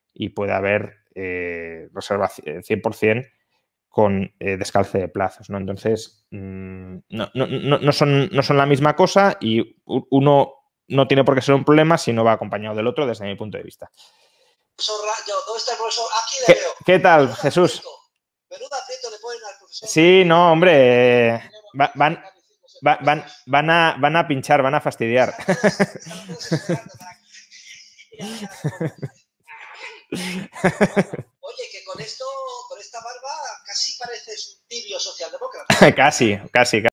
y puede haber reserva 100% con descalce de plazos, ¿no? Entonces, no son la misma cosa y uno no tiene por qué ser un problema si no va acompañado del otro, desde mi punto de vista. ¿Dónde está el profesor? Aquí le veo. ¿Qué tal, Jesús? Menuda aprieto le ponen al profesor. Sí, no, hombre, van a pinchar, van a fastidiar. Oye, que con esta barba casi pareces un tibio socialdemócrata. Casi.